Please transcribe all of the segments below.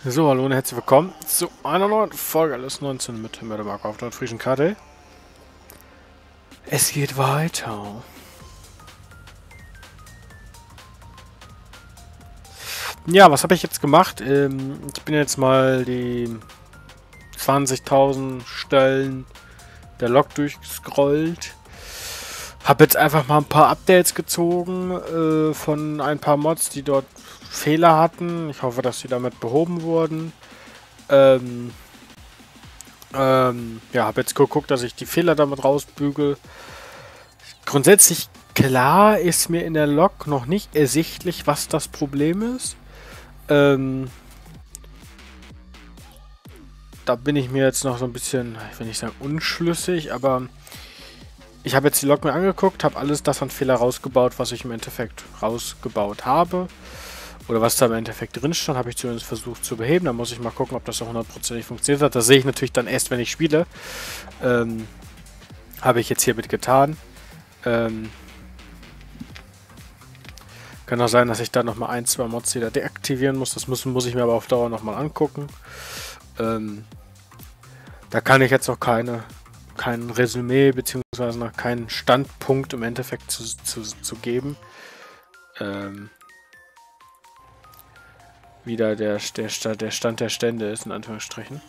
So, hallo und herzlich willkommen zu einer neuen Folge Alles 19 mit Mördermark auf der frischen Karte. Es geht weiter. Ja, was habe ich jetzt gemacht? Ich bin jetzt mal die 20.000 Stellen der Log durchgescrollt. Habe jetzt einfach mal ein paar Updates gezogen von ein paar Mods, die dort Fehler hatten. Ich hoffe, dass sie damit behoben wurden. Ja, habe jetzt geguckt, dass ich die Fehler damit rausbügel. Grundsätzlich klar ist mir in der Log noch nicht ersichtlich, was das Problem ist. Da bin ich mir jetzt noch so ein bisschen, ich will nicht sagen unschlüssig, aber ich habe jetzt die Log mir angeguckt, habe alles das an Fehler rausgebaut, was ich im Endeffekt rausgebaut habe. Oder was da im Endeffekt drin stand, habe ich zumindest versucht zu beheben. Da muss ich mal gucken, ob das auch hundertprozentig funktioniert hat. Das sehe ich natürlich dann erst, wenn ich spiele. Habe ich jetzt hiermit getan. Kann auch sein, dass ich da nochmal ein, zwei Mods wieder deaktivieren muss. Das muss ich mir aber auf Dauer nochmal angucken. Da kann ich jetzt noch kein Resümee bzw. noch keinen Standpunkt im Endeffekt zu geben. Wie da der Stand der Stände ist, in Anführungsstrichen.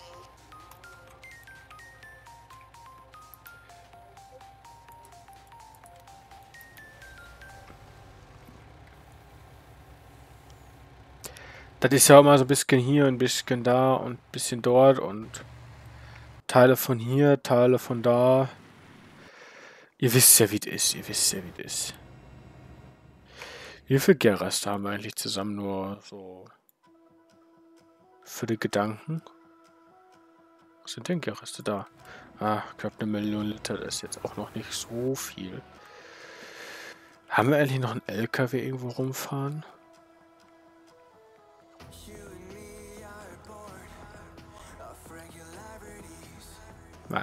Das ist ja immer so ein bisschen hier, ein bisschen da und ein bisschen dort und Teile von hier, Teile von da. Ihr wisst ja, wie es ist. Ihr wisst ja, wie es ist. Wie viele Gärreste haben wir eigentlich zusammen nur so für die Gedanken? Was sind denn Gärreste da? Ah, ich glaube 1.000.000 Liter, das ist jetzt auch noch nicht so viel. Haben wir eigentlich noch einen LKW irgendwo rumfahren? Na.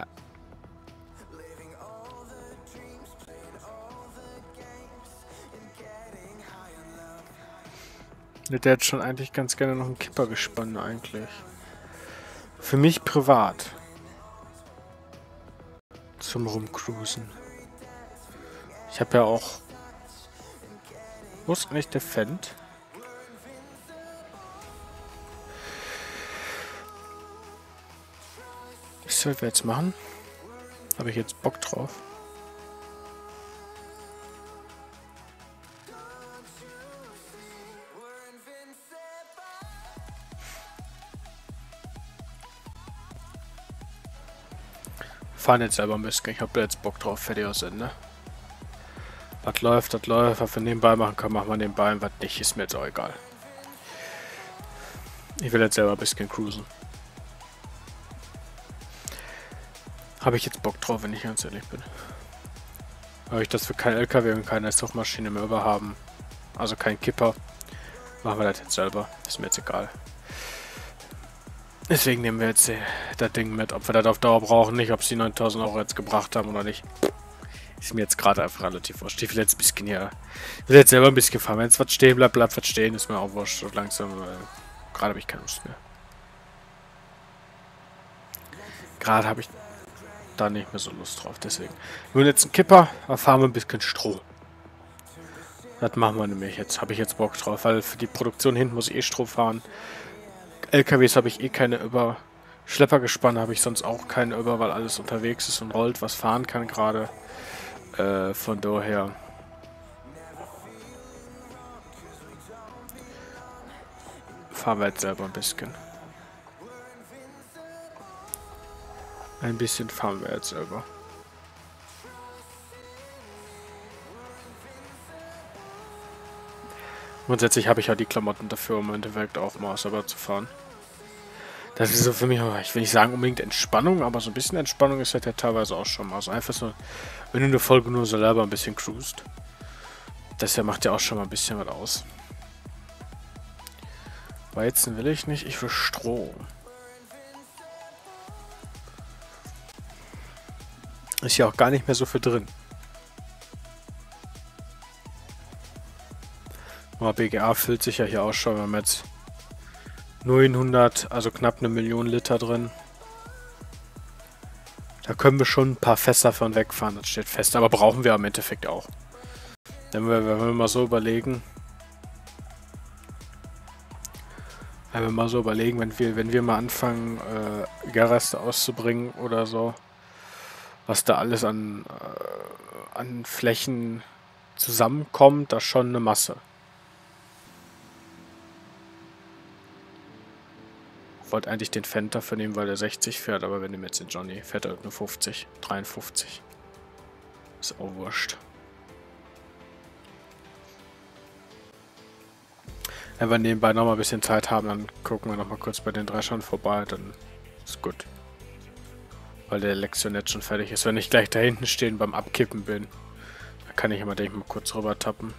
Der hätte schon eigentlich ganz gerne noch einen Kipper gespannt, eigentlich. Für mich privat. Zum Rumcruisen. Ich habe ja auch... Wo ist eigentlich der Fendt? Was sollten wir jetzt machen? Habe ich jetzt Bock drauf? Fahren jetzt selber ein bisschen. Ich habe da jetzt Bock drauf. Fertig aus Ende. Was läuft, das läuft. Was wir nebenbei machen können, machen wir nebenbei. Was nicht, ist mir jetzt auch egal. Ich will jetzt selber ein bisschen cruisen. Habe ich jetzt Bock drauf, wenn ich ganz ehrlich bin. Habe ich, dass wir kein LKW und keine Suchmaschine mehr über haben. Also kein Kipper. Machen wir das jetzt selber. Ist mir jetzt egal. Deswegen nehmen wir jetzt das Ding mit. Ob wir das auf Dauer brauchen, nicht. Ob es die 9.000 Euro jetzt gebracht haben oder nicht. Ist mir jetzt gerade einfach relativ wurscht. Ich will jetzt ein bisschen hier... Ich will jetzt selber ein bisschen fahren. Wenn jetzt was stehen bleibt, bleibt was stehen. Ist mir auch wurscht. So langsam... gerade habe ich keine Lust mehr. Gerade habe ich da nicht mehr so Lust drauf. Deswegen. Wir holen jetzt einen Kipper. Da fahren wir ein bisschen Stroh. Das machen wir nämlich jetzt. Habe ich jetzt Bock drauf. Weil für die Produktion hinten muss ich eh Stroh fahren. LKWs habe ich eh keine über. Schleppergespanne habe ich sonst auch keine über, weil alles unterwegs ist und rollt, was fahren kann gerade. Von daher. Fahren wir jetzt selber ein bisschen. Ein bisschen fahren wir jetzt selber. Grundsätzlich habe ich ja die Klamotten dafür, um im Endeffekt auch mal selber zu fahren. Das ist so für mich, ich will nicht sagen unbedingt Entspannung, aber so ein bisschen Entspannung ist halt ja teilweise auch schon mal. Also einfach so, wenn du eine Folge nur so selber ein bisschen cruist. Das ja macht ja auch schon mal ein bisschen was aus. Weizen will ich nicht, ich will Stroh. Ist ja auch gar nicht mehr so viel drin. Aber BGA füllt sich ja hier auch schon, wenn wir jetzt 900, also knapp 1 Million Liter drin. Da können wir schon ein paar Fässer von wegfahren, das steht fest. Aber brauchen wir im Endeffekt auch. Wenn wir mal so überlegen. Wenn wir mal anfangen, Gärreste auszubringen oder so, was da alles an Flächen zusammenkommt, das ist schon eine Masse. Ich wollte eigentlich den Fendt dafür nehmen, weil der 60 fährt, aber wir nehmen jetzt den Johnny. Fährt er nur 50, 53. Ist auch wurscht. Wenn wir nebenbei noch mal ein bisschen Zeit haben, dann gucken wir noch mal kurz bei den Dreschern vorbei, dann ist gut. Weil der Lektion jetzt schon fertig ist. Wenn ich gleich da hinten stehen beim Abkippen bin, dann kann ich immer mal kurz rüber tappen.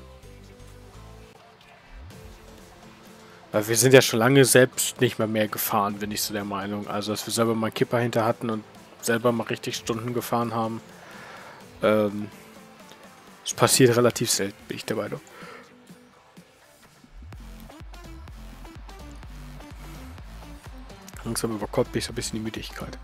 Weil wir sind ja schon lange selbst nicht mehr gefahren, bin ich so der Meinung. Also, dass wir selber mal einen Kipper hinter hatten und selber mal richtig Stunden gefahren haben. Das passiert relativ selten, bin ich der Meinung. Langsam überkommt mich so ein bisschen die Müdigkeit.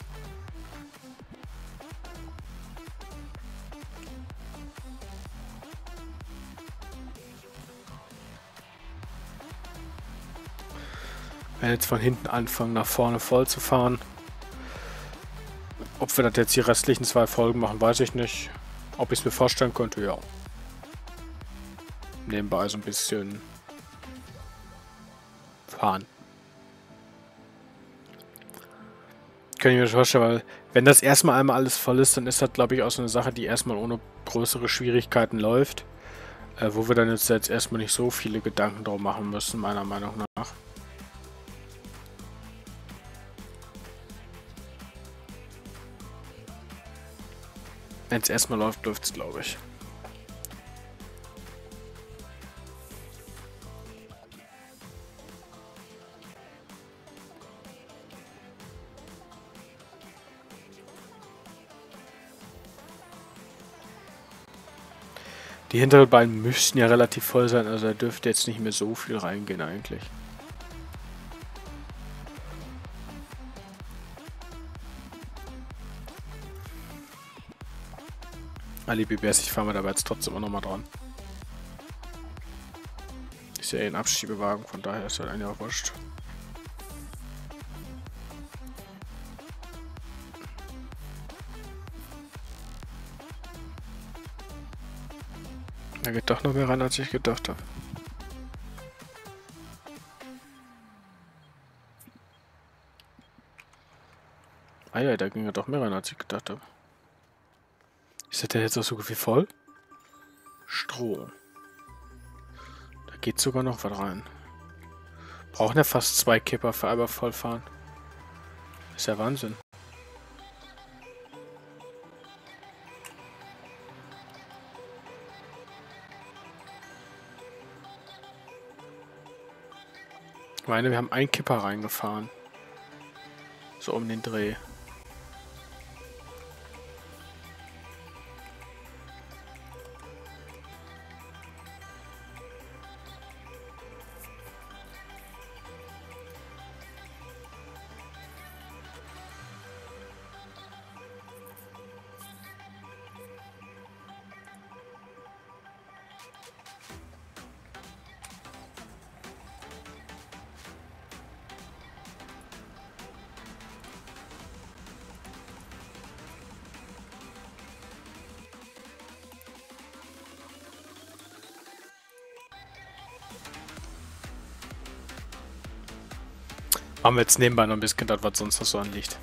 Wenn wir jetzt von hinten anfangen, nach vorne voll zu fahren. Ob wir das jetzt die restlichen 2 Folgen machen, weiß ich nicht. Ob ich es mir vorstellen könnte, ja. Nebenbei so ein bisschen fahren. Kann ich mir vorstellen, weil wenn das erstmal einmal alles voll ist, dann ist das, glaube ich, auch so eine Sache, die erstmal ohne größere Schwierigkeiten läuft. Wo wir dann jetzt erstmal nicht so viele Gedanken drauf machen müssen, meiner Meinung nach. Wenn es erstmal läuft, läuft es, glaube ich. Die hinteren beiden müssten ja relativ voll sein, also da dürfte jetzt nicht mehr so viel reingehen eigentlich. Ali BBS, ich fahre mal dabei jetzt trotzdem auch nochmal dran. Ist ja eh ein Abschiebewagen, von daher ist das eigentlich auch wurscht. Da geht doch noch mehr rein, als ich gedacht habe. Ah ja, da ging ja doch mehr rein, als ich gedacht habe. Ist das denn jetzt auch so viel voll? Stroh. Da geht sogar noch was rein. Brauchen ja fast 2 Kipper für einmal vollfahren. Ist ja Wahnsinn. Ich meine, wir haben 1 Kipper reingefahren. So um den Dreh. Machen wir jetzt nebenbei noch ein bisschen das, was sonst noch so anliegt.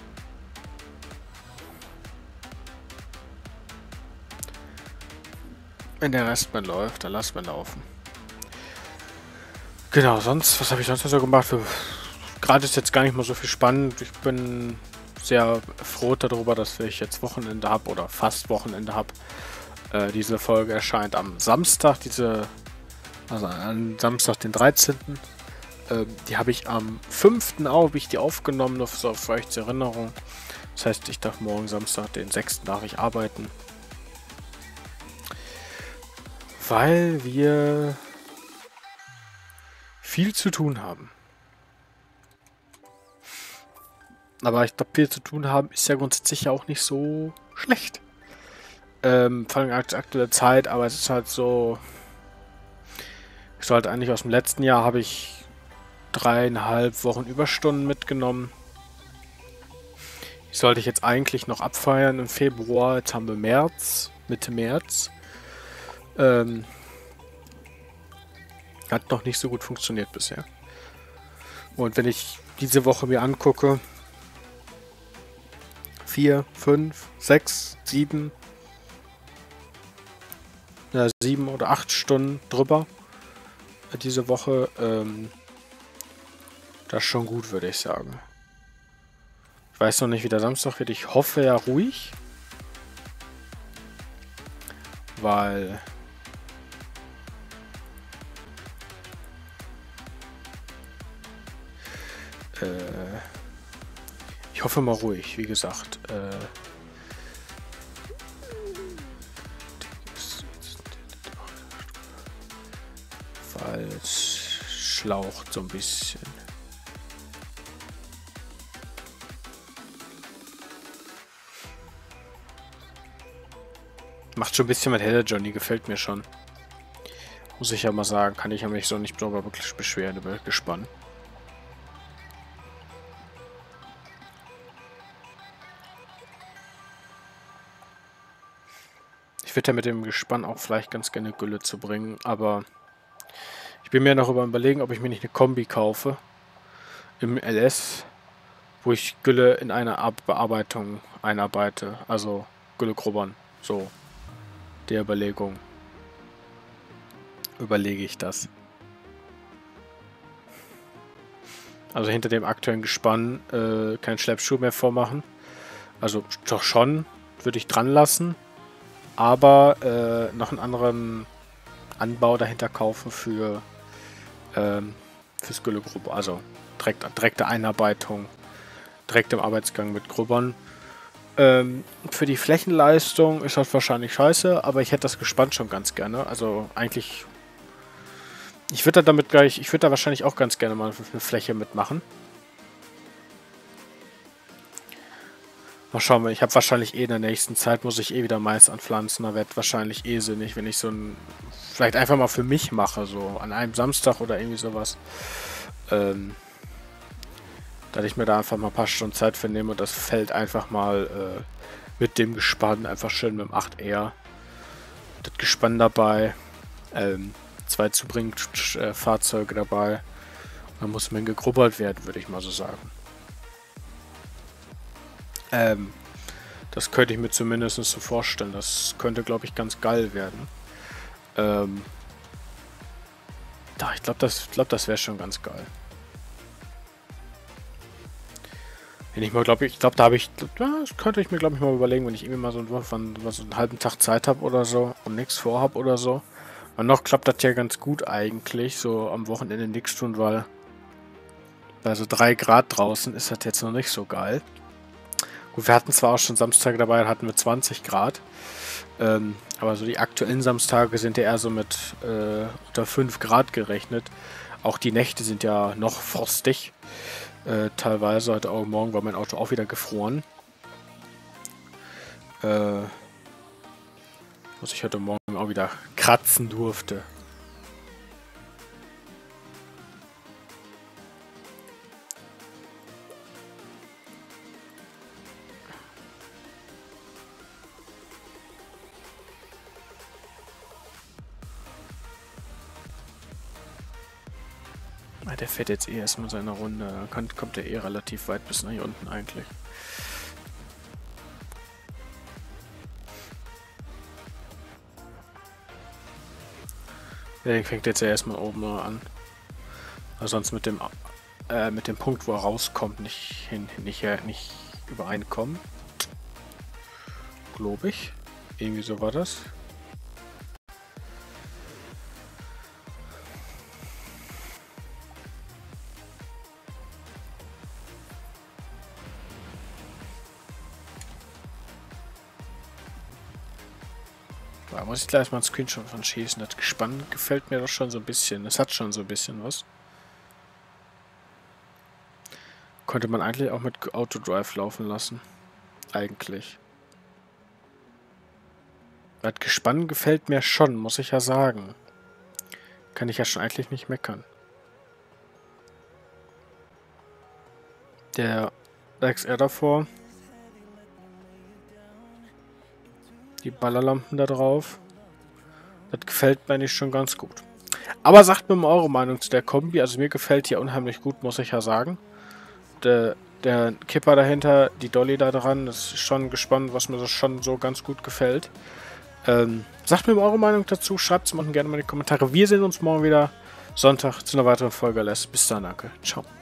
Wenn der Rest mal läuft, dann lassen wir laufen. Genau, sonst, was habe ich sonst noch so gemacht? Gerade ist jetzt gar nicht mal so viel spannend. Ich bin sehr froh darüber, dass ich jetzt Wochenende habe oder fast Wochenende habe. Diese Folge erscheint am Samstag, also am Samstag, den 13. Die habe ich am 5. auch, die aufgenommen, nur so für euch zur Erinnerung. Das heißt, ich darf morgen Samstag, den 6. darf ich arbeiten. Weil wir viel zu tun haben. Aber ich glaube, viel zu tun haben ist ja grundsätzlich ja auch nicht so schlecht. Vor allem aktuelle Zeit, aber es ist halt so. Ich sollte eigentlich aus dem letzten Jahr habe ich 3,5 Wochen Überstunden mitgenommen. Die sollte ich jetzt eigentlich noch abfeiern im Februar. Jetzt haben wir März, Mitte März. Hat noch nicht so gut funktioniert bisher. Und wenn ich diese Woche mir angucke, 4, 5, 6, 7, 7 oder 8 Stunden drüber diese Woche, das ist schon gut, würde ich sagen. Ich weiß noch nicht, wie der Samstag wird. Ich hoffe ja ruhig. Weil ich hoffe mal ruhig, wie gesagt. Weil es schlaucht so ein bisschen. Macht schon ein bisschen was heller, Johnny. Gefällt mir schon. Muss ich ja mal sagen. Kann ich ja mich so nicht drüber wirklich beschweren über das Gespann. Ich würde ja mit dem Gespann auch vielleicht ganz gerne Gülle zu bringen, aber ich bin mir noch überlegen, ob ich mir nicht eine Kombi kaufe im LS, wo ich Gülle in eine Bearbeitung einarbeite, also Gülle grubbern. So, der Überlegung überlege ich das. Also hinter dem aktuellen Gespann kein Schleppschuh mehr vormachen. Also doch schon, würde ich dran lassen. Aber noch einen anderen Anbau dahinter kaufen für fürs Güllegruber. Also direkte Einarbeitung, direkt im Arbeitsgang mit Grubbern. Für die Flächenleistung ist das wahrscheinlich scheiße, aber ich hätte das Gespann schon ganz gerne. Also eigentlich. Ich würde da wahrscheinlich auch ganz gerne mal eine Fläche mitmachen. Mal schauen, ich habe wahrscheinlich in der nächsten Zeit, muss ich wieder Mais anpflanzen. Da wird wahrscheinlich sinnig, wenn ich so vielleicht einfach mal für mich mache, so an einem Samstag oder irgendwie sowas. Dass ich mir da einfach mal ein paar Stunden Zeit für nehme und das Feld einfach mal mit dem Gespann, einfach schön mit dem 8R. Das Gespann dabei, 2 Zubringfahrzeuge dabei. Und dann muss man gegrubbert werden, würde ich mal so sagen. Das könnte ich mir zumindest so vorstellen. Das könnte, glaube ich, ganz geil werden. Ich glaube, das wäre schon ganz geil. Wenn ich mal, das könnte ich mir, glaube ich, mal überlegen, wenn ich irgendwie mal so einen halben Tag Zeit habe oder so und nichts vorhab oder so. Und noch klappt das ja ganz gut eigentlich, so am Wochenende nichts tun, weil bei so 3 Grad draußen ist das jetzt noch nicht so geil. Gut, wir hatten zwar auch schon Samstage dabei, hatten wir 20 Grad. Aber so die aktuellen Samstage sind ja eher so mit unter 5 Grad gerechnet. Auch die Nächte sind ja noch frostig. Teilweise heute auch morgen war mein Auto auch wieder gefroren. Was ich heute Morgen auch wieder kratzen durfte. Der fährt jetzt erstmal seine Runde. Kommt er relativ weit bis nach hier unten eigentlich. Der fängt jetzt erstmal oben an. Weil sonst mit dem Punkt, wo er rauskommt, nicht übereinkommen. Glaube ich. Irgendwie so war das. Da muss ich gleich mal einen Screenshot von schießen. Das Gespann gefällt mir doch schon so ein bisschen. Es hat schon so ein bisschen was. Könnte man eigentlich auch mit Autodrive laufen lassen. Eigentlich. Das Gespann gefällt mir schon, muss ich ja sagen. Kann ich ja schon eigentlich nicht meckern. Der XR davor. Die Ballerlampen da drauf. Das gefällt mir nicht schon ganz gut. Aber sagt mir mal eure Meinung zu der Kombi. Also mir gefällt die unheimlich gut, muss ich ja sagen. Der Kipper dahinter, die Dolly da dran, das ist schon gespannt, was mir so schon so ganz gut gefällt. Sagt mir mal eure Meinung dazu. Schreibt es unten gerne mal in die Kommentare. Wir sehen uns morgen wieder Sonntag zu einer weiteren Folge. Bis dann, danke. Ciao.